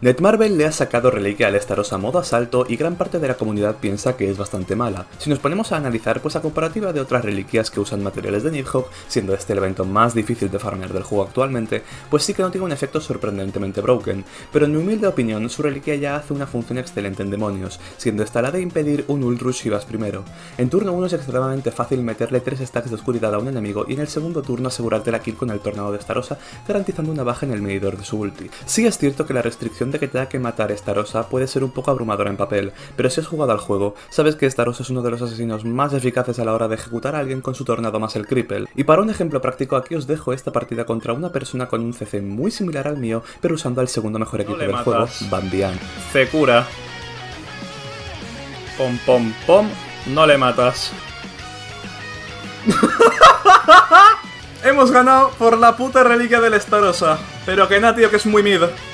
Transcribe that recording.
Netmarble le ha sacado reliquia al Estarossa modo asalto y gran parte de la comunidad piensa que es bastante mala. Si nos ponemos a analizar, pues a comparativa de otras reliquias que usan materiales de Nidhogg, siendo este el evento más difícil de farmear del juego actualmente, pues sí que no tiene un efecto sorprendentemente broken, pero en mi humilde opinión su reliquia ya hace una función excelente en demonios, siendo esta la de impedir un ult rush si vas primero. En turno 1 es extremadamente fácil meterle 3 stacks de oscuridad a un enemigo y en el segundo turno asegurarte la kill con el tornado de Estarossa, garantizando una baja en el medidor de su ulti. Sí es cierto que la restricción de que tenga que matar Estarossa puede ser un poco abrumadora en papel, pero si has jugado al juego, sabes que Estarossa es uno de los asesinos más eficaces a la hora de ejecutar a alguien con su tornado más el cripple. Y para un ejemplo práctico aquí os dejo esta partida contra una persona con un CC muy similar al mío, pero usando al segundo mejor equipo del juego, Bandian. Se cura. Pom pom pom, no le matas. Hemos ganado por la puta reliquia del Estarossa. Pero que nada, tío, que es muy mid.